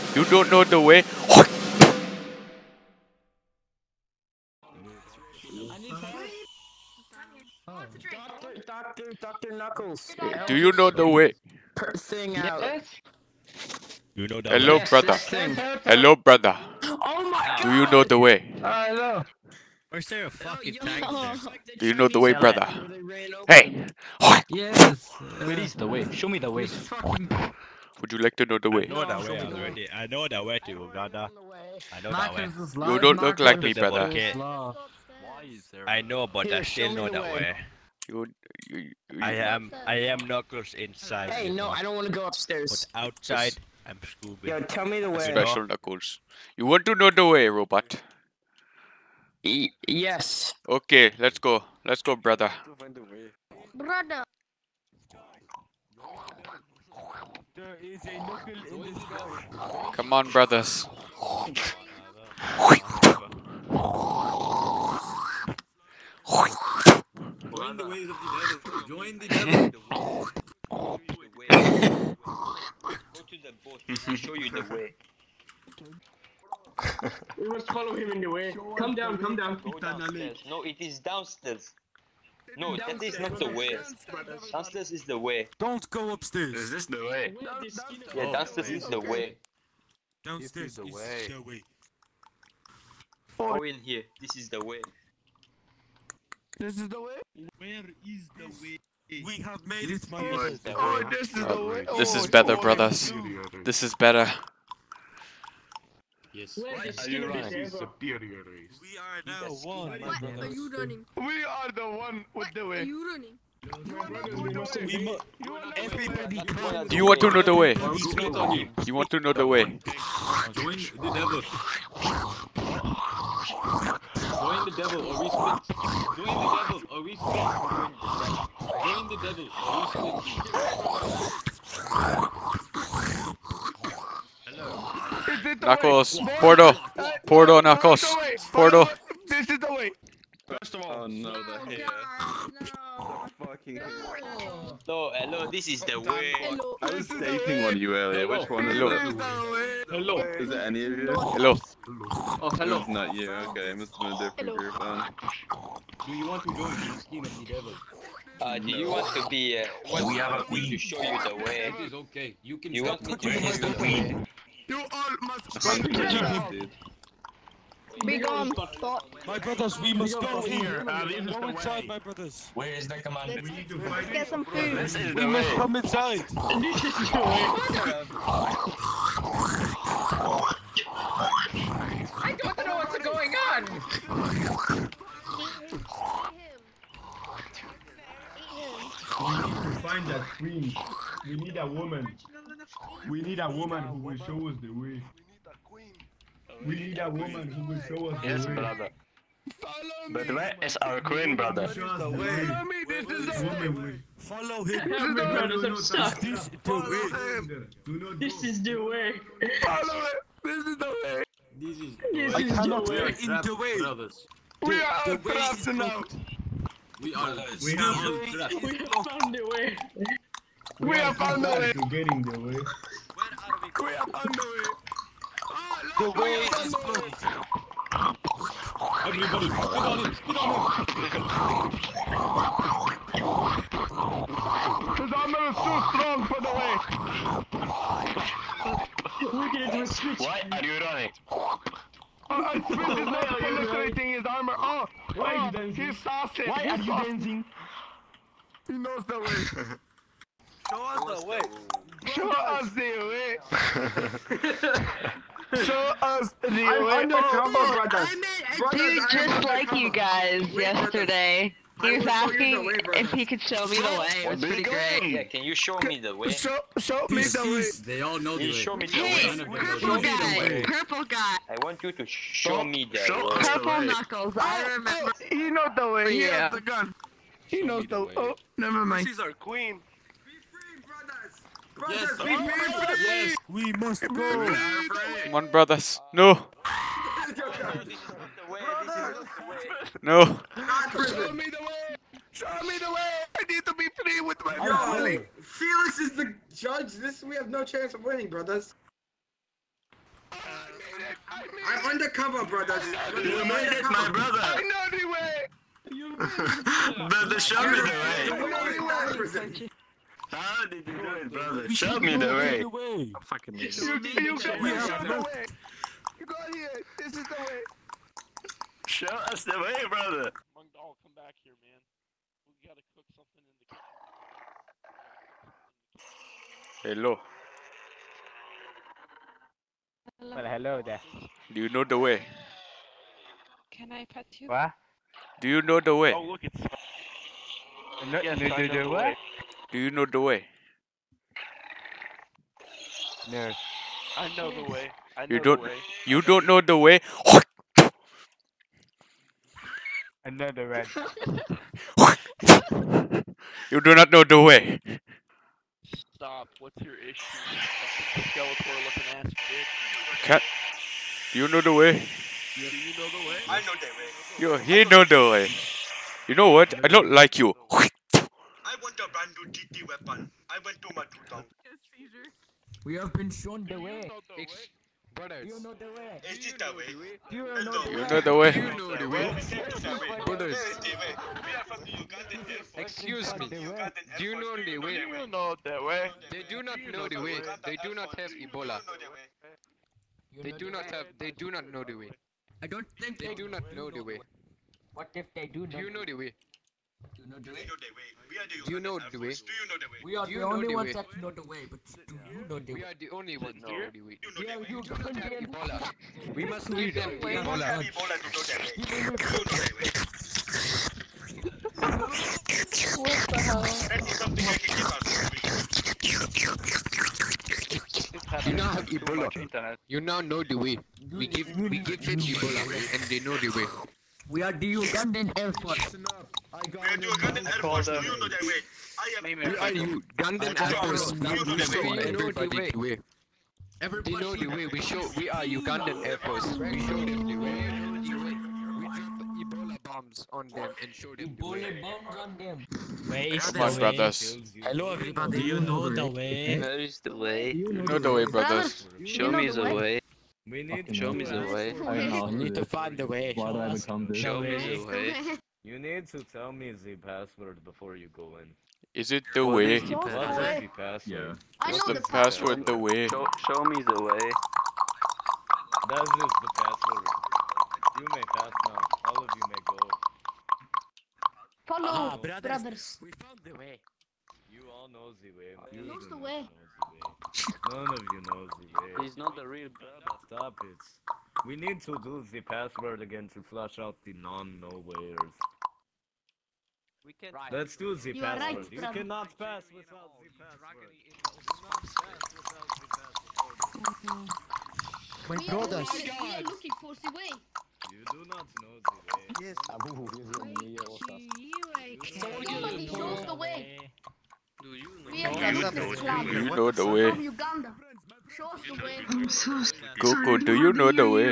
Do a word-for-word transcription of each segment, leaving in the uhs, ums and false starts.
You don't know the way. Doctor, Doctor, Doctor Knuckles. Do you know the way? Per thing out. Yes. You know that Hello, way? Yes, brother. this thing. Hello, brother. Oh my god! Do you know the way? Uh, hello. Where's there a fucking tag Oh. there? Do you know the way, Chinese brother? outlet where they ran over Hey! them. Yes. Where is the way? Show me the way. Would you like to know the I way? know that No, way no. already. I know that way to Uganda. I know that way. Marcus is You live. don't look like me, Marcus is brother. okay. Love. I know, but I Here, show still me know the that way. way. You, you, you, I am, I am Knuckles inside. Hey, you no, know, I don't want to go But upstairs. outside, I'm Scooby. Yo, tell me the way. Special Knuckles. You want to know the way, robot? Y yes. Okay, let's go. Let's go, brother. Brother. There is a knuckle in the sky. Come on, brothers. Join the ways of the devil. Join the devil. Go to the boat. I'll show you the way. We must follow him in the way. Come down, come down. Go downstairs. No, it is downstairs. No, that is not the way. Downstairs is the way. Don't go upstairs. Is this the way? Yeah, downstairs is the way. Downstairs is the way. Go in here. This is the way. This is the way. Where is the way? We have made it, my This brother. is the Oh, way. this is the way. This Oh, is better, oh, brothers. This is better. Yes. Where Why is the are skin you of this running? ever? superior race. We are now Yes. one, my What are brothers. you running? We are the one with the What are way. you running? My brothers, we must We obey. mu- Everybody come. Do you want to know the way? Or we split on you. You want to know the way? Join the devil. Join the devil or we split. Join the devil or we split. Join the devil or we split. Is it the Knuckles. way? Porto. Uh, Porto, follow Knuckles. the way. Porto. Follow the- This is the way. First of all, oh no, the Oh, hair. God, no. Fucking hair. So, hello, this is the way. Hello. I was This is the dating way. on you earlier. Which one is Hello. This it? is the way. Hello. Is it any of you? Hello. Oh, hello. It's not you. Okay, must have been a different Hello. group then. Do you want to join the scheme of the devil? Uh, do you want to be? Uh, want We have a want me to show you the way? It is okay. You can You stop want me touching to my show you the queen. way? You all must I can't come be together. dude. Be gone. Stop. My brothers, we must go here. in. Uh, this is Go the inside, way. my brothers. Where is the commander? Let's, let's get some food. This is We the must way. come inside. This is the way. I don't know what's going on. Eat him. To find that queen, we need a woman. We need a woman who will show us the way. We need a woman who will show us Yes, the way. brother. Follow But me. where is our queen, brother? Show us the way. Follow me. This is the way. Woman will. Follow him. This is the way. Do not touch This that. the Follow way. him. Do not This go. is the way. Follow it. This is the way. This is This I is cannot the be way. in the way. brothers. We The- are the all way trapped is now. blocked. We are We still have- trapped. We have found the way. We are have found the too way. bad to get in the way. We are on the way. Ah, The look, way we are on is the way. blocked. Everybody, get on it. Get on His armor is too strong for the way. We're gonna do a switch. Why are you running? Oh, I switch is not penetrating his armor. Oh, Why are you oh, dancing? he's saucy. Why are He's you saucy. dancing? He knows the way. Show us the way. Show us the way. Show us the way. I'm undercover, Oh, brothers. Dude just like you guys yesterday. He was asking if he could show me the way. It was pretty Yeah, great. can you show me the way? Show, show me This the way. is, they all know Can the you way. show me the Hey, way? purple guy, purple guy, I want you to show me the show way. us. purple knuckles. I Oh, remember. oh, he knows the way. He Yeah. has the gun. He knows the way. Oh, never mind. is our queen. Yes, Be free. yes, we must Be go. free. Come on, brothers. No. This is not the way. This is not the way. No. Show me the way. Show me the way. I need to be free with my family. Felix is the judge. This we have no chance of winning, brothers. I'm undercover, brothers. You made it, my brother. I know the way. Brother, show me the way. I know the way. How did you do it, brother? Show me the way. Fucking You, you got me. Show the way. You got here. This is the way. Show us the way, brother. Mungdal, come back here, man. We gotta cook something in the kitchen. Hello. Well, hello there. Do you know the way? Can I pet you? What? Do you know the way? Oh, look, it's. No, Yes, no, I no, know no, the what? way. Do you know the way? No. I know the way. I know You the don't. way. You don't know the way. Another red. You do not know the way. Stop. What's your issue? Fucking Skeletor looking ass bitch. Cat. Do you know the way? Do you know the way? I know the way. Yo, he know the way. You know what? I don't like you. I want a brand new T T weapon. I went to my two town. We have been shown the way. Brothers. You know the way. Is this the way? You Hello. know the You way. know the way. You know the way. This is the way. Brothers. This is the way. We are from the Ugandan Air Force. Excuse me. From the Ugandan Air Do you Force. know the way? You know the way. They do not know the way. They do not have Ebola. You They know do the not way. have. They do not know the way. I don't think They do not know the way. What if they do know? Do you know the way? Do you know the We way? know the way. We are the Do you Ugandan know Air the way? Force. Do you know the way? We are Do the you know only the ones way? that know the way, but do you know the We way? are the only ones that know the way. You know We the are way. you Do not have Ebola. We must We give them don't know. You don't have Ebola. Ebola to know the way. You know the way. What the hell? That is something I can give us. You now have Too Ebola. much internet. You now know the way. We give we give them Ebola and they know the way. We are the Ugandan Air Force. We are the Ugandan Air Force. Do you know the way? I am. We are you Ugandan Air Force. We You know the show way. everybody the way. They know the way. We show we are Ugandan Air Force. We show them the way. We drop Ebola bombs on them and show them the way. Bullet bombs on them. Where is Come the on, way? brothers. Hello everybody. Do you know the way? Where is the way? You know the way, brothers. Show me the way. We need Show me the way. We need to find the way. Why do I become this? Show me the way. You need to tell me the password before you go in. Is it the What way? is the What's the password? way? The password. I Is know the the password the way? Show, show me the way. That is the password. You may pass now. All of you may go. Follow, Ah, brothers. brothers. We found the way. You all know the way. You Knows do the not way. know the way. None of you knows the way. He's not the real brother. Stop it. We need to do the password again to flush out the non-nowheres. We can. Right. Let's do the You are right, password. You brother. cannot pass without the password. You cannot pass without the password. My We are, brothers. we are looking for the way. You do not know the way. Yes. Somebody shows the way. Do you know? We are You from know the the club. Do you know the way? From Uganda. Show us the way. Coco, do you know the way?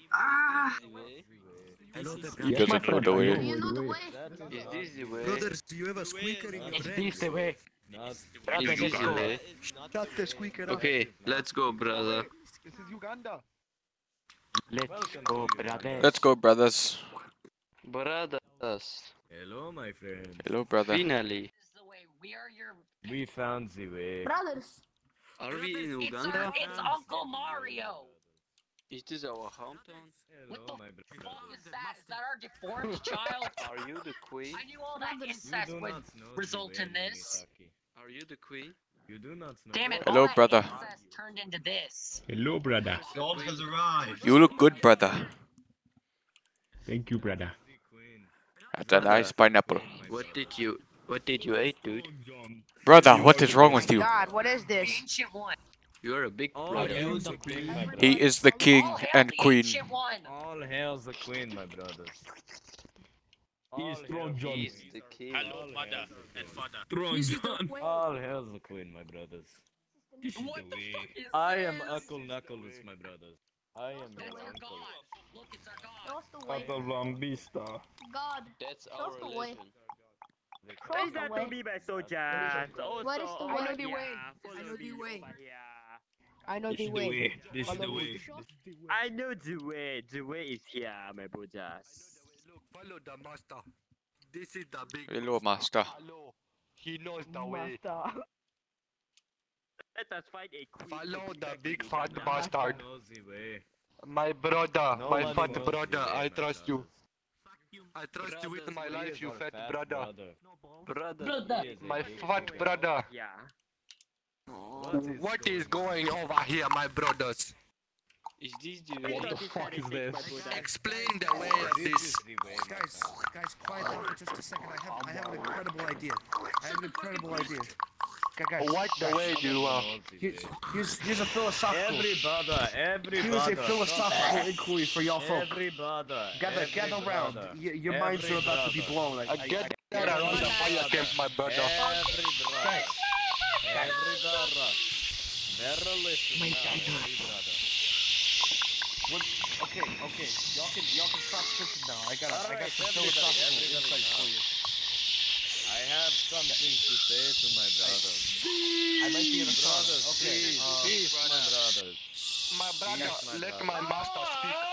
Hello, He doesn't know the way. Do you know the way? Is this the way? Brothers, do you have a squeaker in your Is brain? this the way? Not Is this the way? Shut the squeaker up. Okay, let's go, brother. This is Uganda. Let's go, brother. Let's go, brothers. Brothers. Hello, my friend. Hello, brother. Finally. We are your. We found the way. Brothers. Are we in It's, Uganda? our, it's Uncle Mario. Is this our hometown? Hello, my What brother. is that? Is that our deformed child? Are you the queen? I knew all that You incest do would not know the result way, in this. Misaki. Are you the queen? You do not know. Damn it! Hello, all that brother. incest turned into this. Hello, brother. God has arrived. You look good, brother. Thank you, brother. The queen. That's a nice pineapple. What did you What did you eat, dude? Brother, what is wrong with you? God, what is The this? ancient one. You're a big All brother. hail the queen, my brother. He is the king All hail and the queen. ancient one. All hail the queen, my brothers. He is All strong, hail- John. He's the king. All hail the and queen. father. Strong John. All hail the queen, my brothers. What the fuck is I am this? Uncle Knuckles, my brothers. I am That's your our uncle. god. Look, it's our Show god. us the way. Lambista. God. That's Show us our the way. legend. The Show us the way. my soldier. What is the way? I know the way. I know the way. I know the This is the way. way. This is the Follow me. way. I know the way. The way is here, my brothers. Look, follow the master. This is the big Hello, master. Hello. He knows the way. Master. Let us find a queen. Follow to the protect big the fat Uganda. bastard. Knows the way. My brother, No my one fat knows brother, the way, I my trust you. brothers. I trust you with Brothers, my he life, is you our fat fat brother. Brother. Brother. He is a My big fat boy. brother. Yeah. What is going over here, my brothers? Is this the way? What the fuck is this? brother? Explain the way of This this. is the way, my Guys, friend. guys, quiet down for just a second. I have, I have an incredible idea. I have an incredible idea. Guys, guys, What the way do you are? Knows the Here- way. here's, here's a philosophical. Every brother, every Here's brother. a philosophical inquiry for y'all folk. Every brother. Gather, every gather round. brother, Y- your every minds are about to be brother, blown. Like, I I, get I, that around the fire camp, my brother. Every brother. Every brother. Better listen now, every brother. What, okay, okay. Y'all can, y'all can stop tripping now. I got, I got Alright, some everybody, philosophical everybody, insights for you. I have something to say to my brothers. I might be in a sauna. Brothers, Okay. please, uh, please, my brothers. My brother, Yes, my let brother. my master speak.